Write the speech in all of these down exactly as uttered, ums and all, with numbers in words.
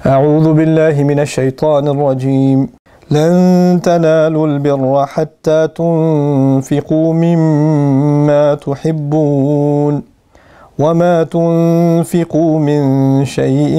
أعوذ بالله من الشيطان الرجيم لن تنالوا البر حتى تنفقوا مما تحبون وما تنفقوا من شيء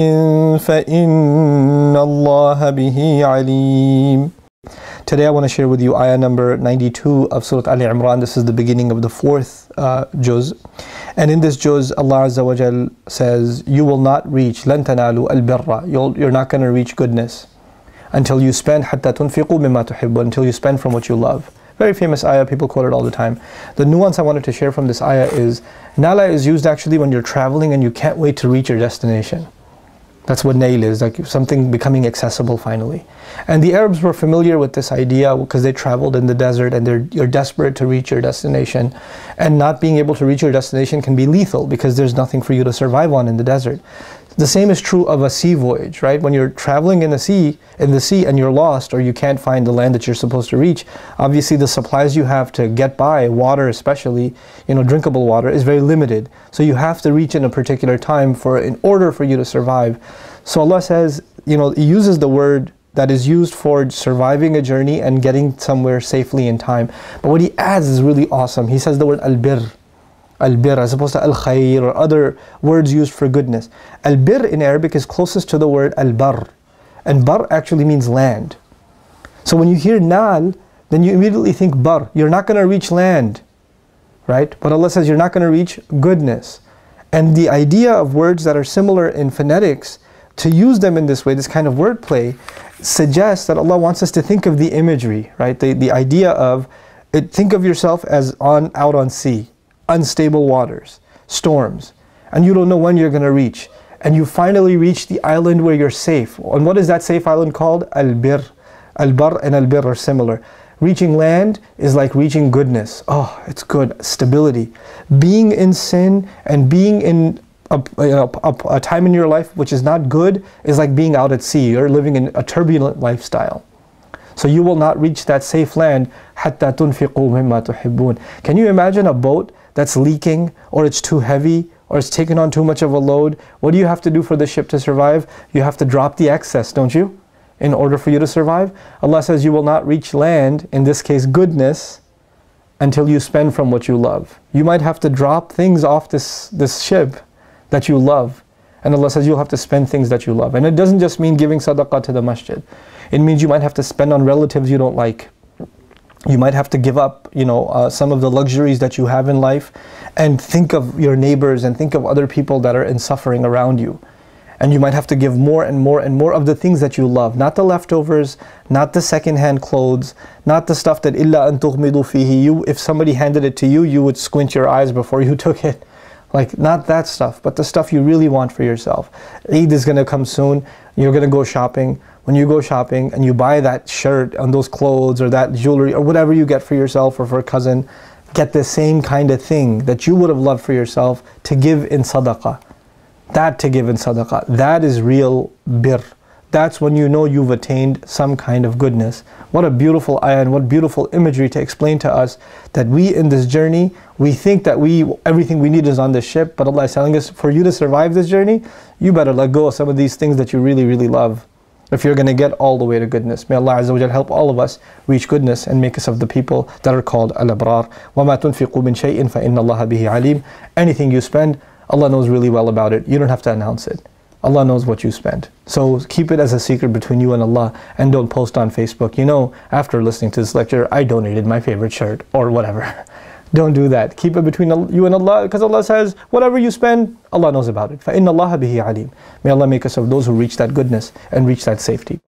فإن الله به عليم. Today I want to share with you ayah number ninety-two of Surah Al Imran. This is the beginning of the fourth uh, juz. And in this juz, Allah Azza wa Jal says, you will not reach, لَن تَنَالُوا الْبِرَّ, you're not going to reach goodness until you spend, حَتَّى تُنْفِقُوا مِمَّا تُحِبُّ, until you spend from what you love. Very famous ayah, people quote it all the time. The nuance I wanted to share from this ayah is, nala is used actually when you're traveling and you can't wait to reach your destination. That's what nail is, like something becoming accessible finally. And the Arabs were familiar with this idea because they traveled in the desert and they're, you're desperate to reach your destination. And not being able to reach your destination can be lethal because there's nothing for you to survive on in the desert. The same is true of a sea voyage, right? When you're traveling in the sea, in the sea and you're lost or you can't find the land that you're supposed to reach, obviously the supplies you have to get by, water especially, you know, drinkable water, is very limited. So you have to reach in a particular time for in order for you to survive. So Allah says, you know, He uses the word that is used for surviving a journey and getting somewhere safely in time. But what He adds is really awesome. He says the word al-bir. Al-bir as opposed to al-khayr or other words used for goodness. Al-bir in Arabic is closest to the word al-bar. And bar actually means land. So when you hear nal, then you immediately think bar. You're not going to reach land, right? But Allah says you're not going to reach goodness. And the idea of words that are similar in phonetics, to use them in this way, this kind of wordplay, suggests that Allah wants us to think of the imagery, right? The, the idea of, it, think of yourself as on out on sea. Unstable waters, storms, and you don't know when you're going to reach. And you finally reach the island where you're safe. And what is that safe island called? Al-bir. Al-bar and al-bir are similar. Reaching land is like reaching goodness. Oh, it's good. Stability. Being in sin and being in a, you know, a, a time in your life which is not good is like being out at sea. You're living in a turbulent lifestyle. So you will not reach that safe land حَتَّى تُنْفِقُوا مِمَّا تُحِبُّونَ. Can you imagine a boat that's leaking, or it's too heavy, or it's taken on too much of a load? What do you have to do for the ship to survive? You have to drop the excess, don't you? In order for you to survive? Allah says you will not reach land, in this case goodness, until you spend from what you love. You might have to drop things off this, this ship that you love. And Allah says you'll have to spend things that you love. And it doesn't just mean giving sadaqah to the masjid. It means you might have to spend on relatives you don't like. You might have to give up, you know, uh, some of the luxuries that you have in life, and think of your neighbors and think of other people that are in suffering around you. And you might have to give more and more and more of the things that you love. Not the leftovers, not the second-hand clothes, not the stuff that illa an tughmidu fihi. You, if somebody handed it to you, you would squint your eyes before you took it. Like, not that stuff, but the stuff you really want for yourself. Eid is going to come soon. You're going to go shopping. When you go shopping and you buy that shirt and those clothes or that jewelry or whatever you get for yourself or for a cousin, get the same kind of thing that you would have loved for yourself to give in sadaqah. That to give in sadaqah. That is real bir. That's when you know you've attained some kind of goodness. What a beautiful ayah and what beautiful imagery to explain to us that we in this journey, we think that we everything we need is on this ship, but Allah is telling us, for you to survive this journey, you better let go of some of these things that you really, really love, if you're going to get all the way to goodness. May Allah Azza wa Jal help all of us reach goodness and make us of the people that are called al-abrar. وَمَا تُنْفِقُوا مِنْ شَيْءٍ فَإِنَّ اللَّهَ بِهِ عَلِيمٌ. Anything you spend, Allah knows really well about it. You don't have to announce it. Allah knows what you spend. So keep it as a secret between you and Allah, and don't post on Facebook, you know, after listening to this lecture, I donated my favorite shirt or whatever. Don't do that. Keep it between you and Allah, because Allah says, whatever you spend, Allah knows about it. فَإِنَّ اللَّهَ بِهِ عَلِيمٌ. May Allah make us of those who reach that goodness and reach that safety.